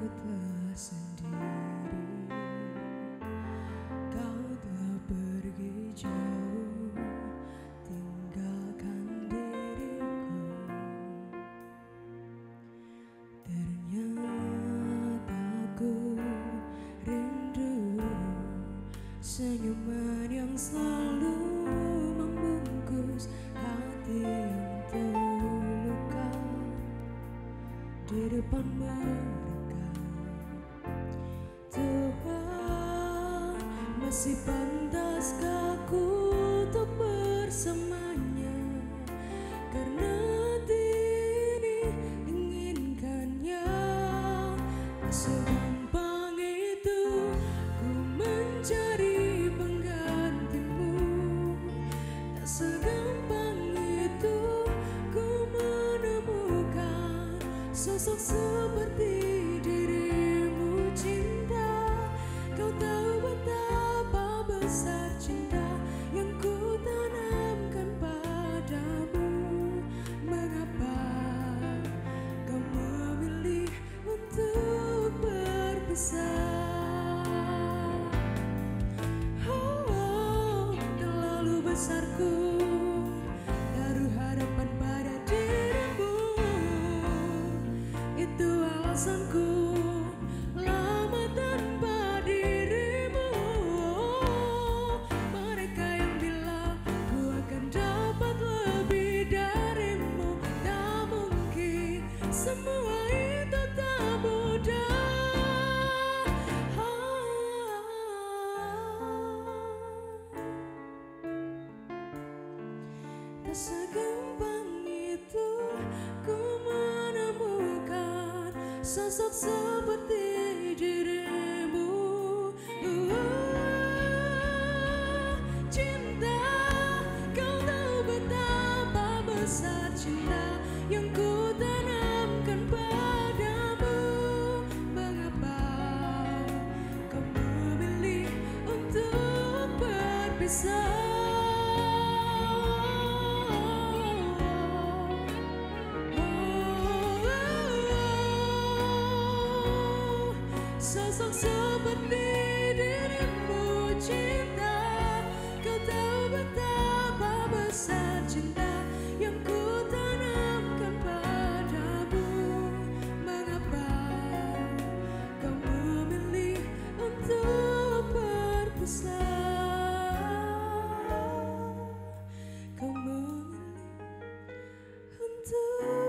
tersendiri. Kau telah pergi jauh, tinggalkan diriku. Ternyata aku rindu senyuman yang selalu membungkus hati yang terluka di depan mereka. Tuhan, masih pantaskah aku untuk bersamanya? Karena hati ini inginkannya. Tak segampang itu ku mencari penggantimu. Tak segampang itu ku menemukan sosok seperti dirimu. Cinta, kau tahu betapa besar cinta yang ku tanamkan padamu. Mengapa kau memilih untuk berpisah? Oh, terlalu besarku taruh harapan pada dirimu. Itu alasanku lama tanpa dirimu. Mereka yang bilang ku akan dapat lebih darimu, tak mungkin, semua itu tak mudah. Tak segampang itu ku menemukan sosok seperti dirimu. Cinta, kau tahu betapa besar cinta yang ku tanamkan padamu. Mengapa kau memilih untuk berpisah? Sosok seperti dirimu. Cinta, kau tahu betapa besar cinta yang ku tanamkan padamu. Mengapa kau memilih untuk berpisah? Kau memilih untuk